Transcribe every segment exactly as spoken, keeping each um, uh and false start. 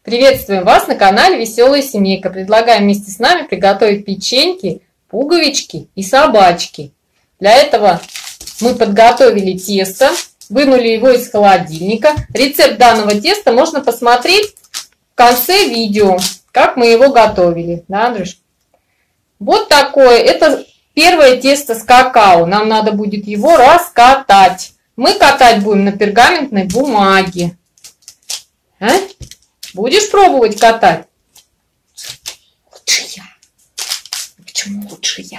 Приветствуем вас на канале Веселая Семейка. Предлагаем вместе с нами приготовить печеньки, пуговички и собачки. Для этого мы подготовили тесто, вынули его из холодильника. Рецепт данного теста можно посмотреть в конце видео, как мы его готовили. Да, Андрюш? Вот такое. Это первое тесто с какао. Нам надо будет его раскатать. Мы катать будем на пергаментной бумаге. А? Будешь пробовать катать? Лучше я. Почему лучше я?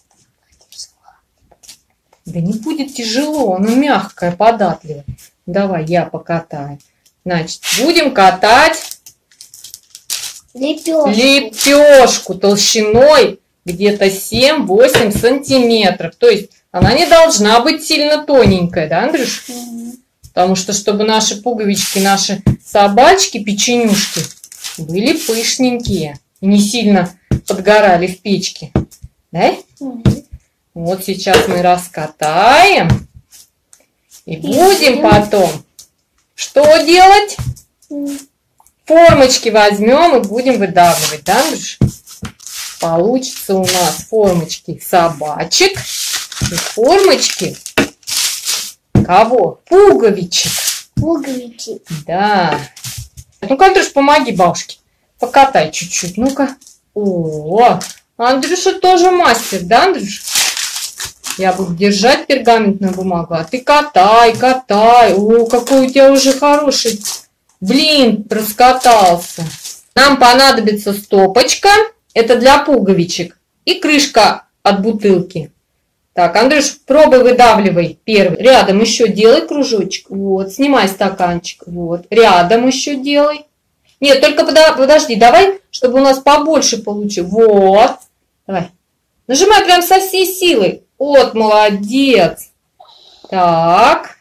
Да не будет тяжело, оно мягкое, податливое. Давай я покатаю. Значит, будем катать лепешку, лепешку толщиной где-то семь-восемь сантиметров. То есть она не должна быть сильно тоненькая, да, Андрюш? Угу. Потому что, чтобы наши пуговички, наши собачки, печенюшки были пышненькие и не сильно подгорали в печке. Да? Угу. Вот сейчас мы раскатаем. И будем потом что делать? Формочки возьмем и будем выдавливать, да, Андрюш? Получится у нас формочки собачек и формочки кого? Пуговичек. Пуговичек. Да. Ну-ка, Андрюш, помоги бабушке. Покатай чуть-чуть. Ну-ка. О, Андрюша тоже мастер, да, Андрюш? Я буду держать пергаментную бумагу, а ты катай, катай. О, какой у тебя уже хороший блин раскатался. Нам понадобится стопочка. Это для пуговичек. И крышка от бутылки. Так, Андрюш, пробуй, выдавливай первый. Рядом еще делай кружочек. Вот, снимай стаканчик. Вот, рядом еще делай. Нет, только подожди, давай, чтобы у нас побольше получилось. Вот, давай. Нажимай прям со всей силой. Вот, молодец. Так.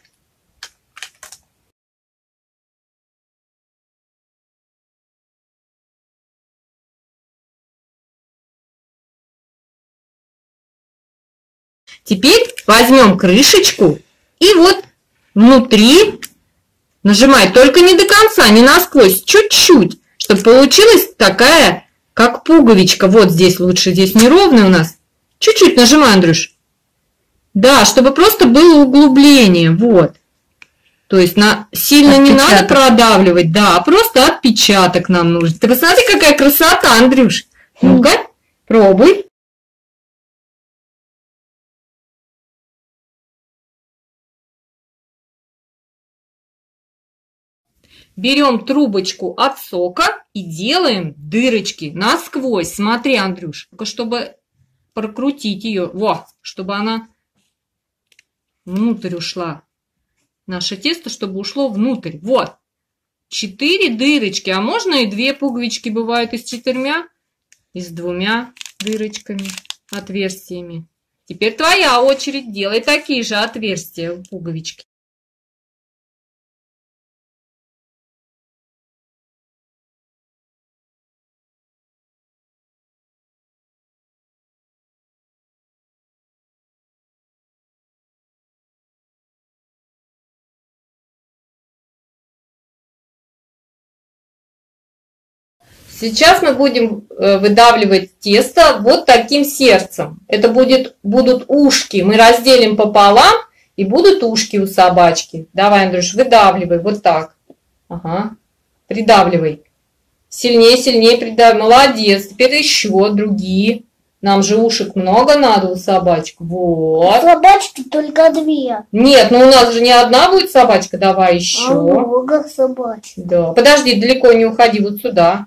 Теперь возьмем крышечку и вот внутри нажимай, только не до конца, не насквозь, чуть-чуть, чтобы получилась такая, как пуговичка. Вот здесь лучше, здесь неровный у нас. Чуть-чуть нажимай, Андрюш. Да, чтобы просто было углубление, вот. То есть на, сильно отпечаток не надо продавливать, да, просто отпечаток нам нужен. Ты посмотри, какая красота, Андрюш. Ну-ка, пробуй. Берем трубочку от сока и делаем дырочки насквозь. Смотри, Андрюш, только чтобы прокрутить ее. Во, чтобы она внутрь ушла. Наше тесто, чтобы ушло внутрь. Вот. Четыре дырочки. А можно и две пуговички бывают и с четырьмя, и с двумя дырочками, отверстиями. Теперь твоя очередь. Делай такие же отверстия в пуговички. Сейчас мы будем выдавливать тесто вот таким сердцем. Это будет, будут ушки. Мы разделим пополам, и будут ушки у собачки. Давай, Андрюш, выдавливай вот так. Ага. Придавливай. Сильнее, сильнее придавливай. Молодец. Теперь еще другие. Нам же ушек много надо у собачек. Вот. Собачки только две. Нет, ну у нас же не одна будет собачка. Давай еще. А много собачек. Да. Подожди, далеко не уходи. Вот сюда.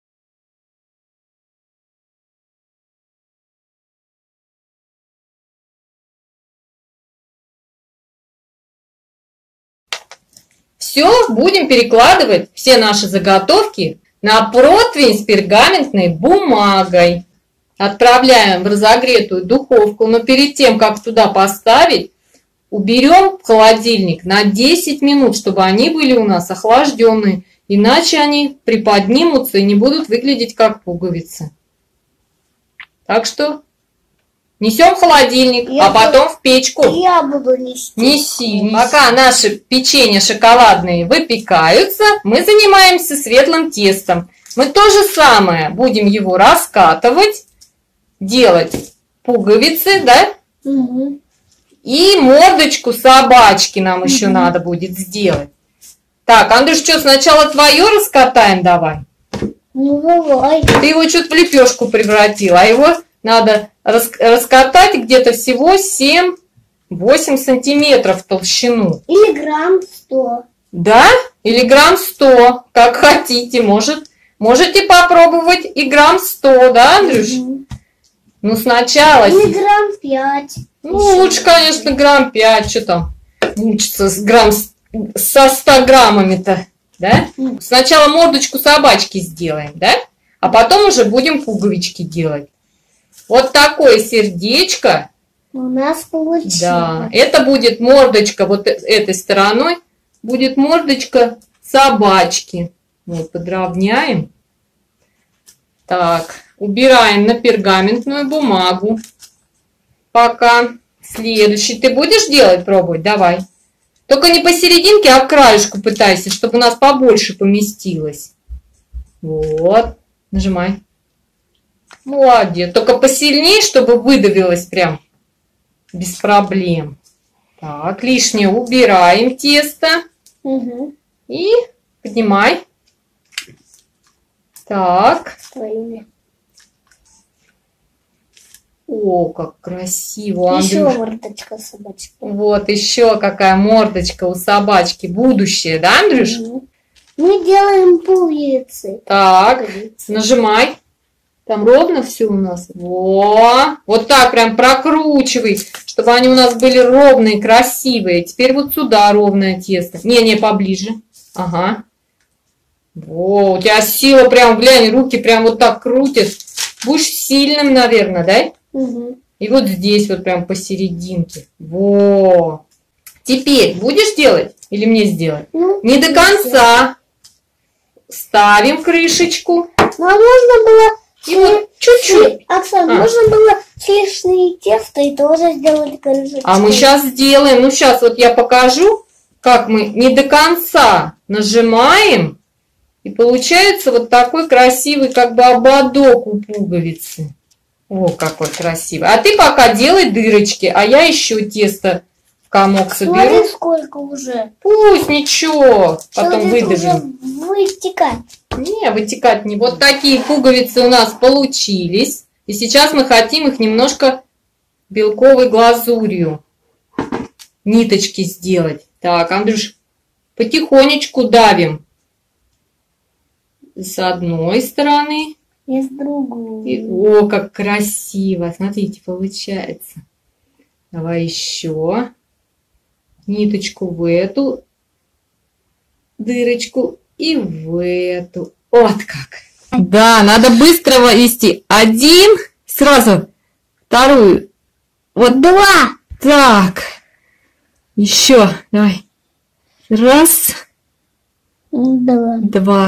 Все, будем перекладывать все наши заготовки на противень с пергаментной бумагой. Отправляем в разогретую духовку, но перед тем, как туда поставить, уберем в холодильник на десять минут, чтобы они были у нас охлажденные. Иначе они приподнимутся и не будут выглядеть как пуговицы. Так что Несем в холодильник, Я а потом в печку. Я буду нести. Неси, неси. Пока наши печенья шоколадные выпекаются, мы занимаемся светлым тестом. Мы то же самое будем его раскатывать, делать пуговицы, да? Угу. И мордочку собачки нам Угу. еще надо будет сделать. Так, Андрюш, что, сначала твое раскатаем давай? Ну, давай. Ты его что-то в лепешку превратил, а его надо рас раскатать где-то всего семь-восемь сантиметров в толщину. Или грамм сто. Да? Или грамм сто, как хотите. Может, можете попробовать и грамм сто, да, Андрюш? Угу. Ну, сначала... Или грамм пять. Ну, лучше, конечно, грамм пять. Что там мучиться с грамм со ста граммами-то, да? Угу. Сначала мордочку собачки сделаем, да? А потом уже будем пуговички делать. Вот такое сердечко. У нас получилось. Да, это будет мордочка вот этой стороной. Будет мордочка собачки. Вот, подровняем. Так, убираем на пергаментную бумагу. Пока. Следующий. Ты будешь делать, пробовать? Давай. Только не посерединке, а к краешку пытайся, чтобы у нас побольше поместилось. Вот. Нажимай. Молодец. Только посильнее, чтобы выдавилось прям без проблем. Так, лишнее убираем тесто. Угу. И поднимай. Так. Твоими. О, как красиво. Еще Андрюш. мордочка собачки. Вот еще какая мордочка у собачки. Будущее, да, Андрюш? Угу. Мы делаем пуговицы. Так, нажимай. Там ровно все у нас. Во! Вот так прям прокручивай, чтобы они у нас были ровные, красивые. Теперь вот сюда ровное тесто. Не-не, поближе. Ага. Во, у тебя сила прям, глянь, руки прям вот так крутят. Будешь сильным, наверное, да? Угу. И вот здесь вот прям посерединке. Во! Теперь будешь делать или мне сделать? Ну, Не до конца. Ставим крышечку. Ну, а можно было... И вот чуть-чуть. Оксана, А. можно было сливочное тесто и тоже сделать крышечку. А мы сейчас сделаем. Ну, сейчас вот я покажу, как мы не до конца нажимаем. И получается вот такой красивый как бы ободок у пуговицы. О, какой красивый. А ты пока делай дырочки, а я еще тесто в комок соберу. Смотри, сколько уже. Пусть, ничего, потом Что-то выдавим. уже вытекать. Не, вытекать не. Вот такие пуговицы у нас получились. И сейчас мы хотим их немножко белковой глазурью. Ниточки сделать. Так, Андрюш, потихонечку давим. С одной стороны. И с другой. И, о, как красиво. Смотрите, получается. Давай еще. Ниточку в эту дырочку и в эту. Вот как. Да, надо быстро ввести. Один, сразу вторую. Вот два. Так. Еще. Давай. Раз. Два. Два.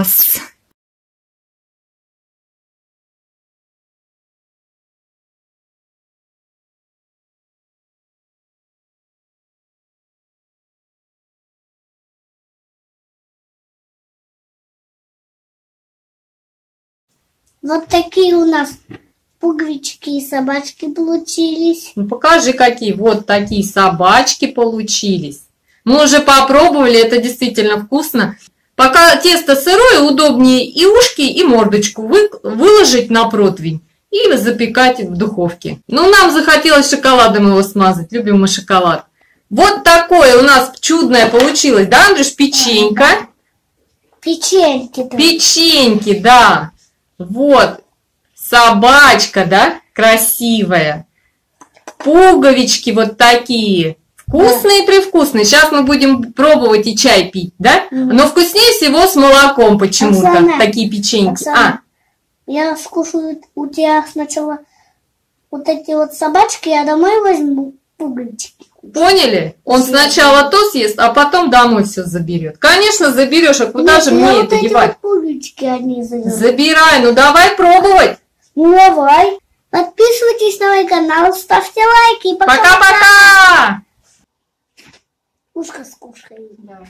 Вот такие у нас пуговички и собачки получились. Ну, покажи, какие. Вот такие собачки получились. Мы уже попробовали, это действительно вкусно. Пока тесто сырое, удобнее и ушки, и мордочку вы, выложить на противень и запекать в духовке. Ну, нам захотелось шоколадом его смазать. Любим мы шоколад. Вот такое у нас чудное получилось, да, Андрюш, печенька? Печеньки-то. Печеньки, да. Вот. Собачка, да, красивая. Пуговички вот такие. Вкусные-привкусные. Сейчас мы будем пробовать и чай пить, да? Мгм. Но вкуснее всего с молоком почему-то. Оксана, Такие печеньки. Оксана, я скушаю у тебя сначала вот эти вот собачки, я домой возьму пуговички. А, поняли? Он Съест. сначала то съест, а потом домой все заберет. Конечно, заберешь, а куда Нет, же я мне вот это эти девать? вот пуговички они заберут. Забирай, ну давай пробовать. Ну давай. Подписывайтесь на мой канал, ставьте лайки. Пока-пока! Ушко скушай. Давай.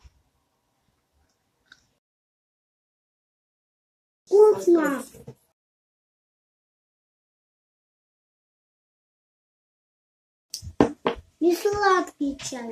Вкусно. Не сладкий чай.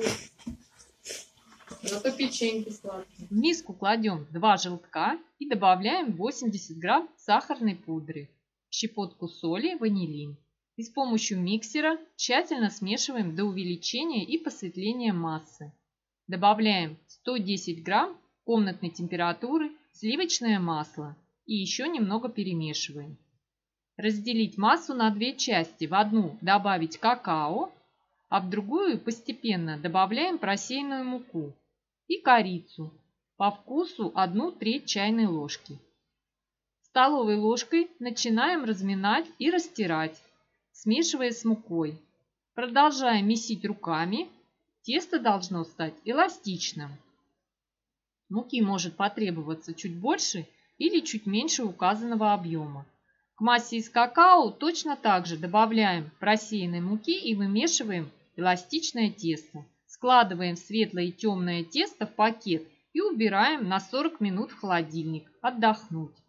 Зато печеньки сладкие. В миску кладем два желтка и добавляем восемьдесят грамм сахарной пудры, щепотку соли, ванилин. И с помощью миксера тщательно смешиваем до увеличения и посветления массы. Добавляем сто десять грамм комнатной температуры сливочное масло и еще немного перемешиваем. Разделить массу на две части. В одну добавить какао, а в другую постепенно добавляем просеянную муку и корицу. По вкусу одну треть чайной ложки. Столовой ложкой начинаем разминать и растирать, смешивая с мукой. Продолжая месить руками, тесто должно стать эластичным. Муки может потребоваться чуть больше или чуть меньше указанного объема. К массе из какао точно так же добавляем просеянной муки и вымешиваем эластичное тесто. Складываем светлое и темное тесто в пакет и убираем на сорок минут в холодильник отдохнуть.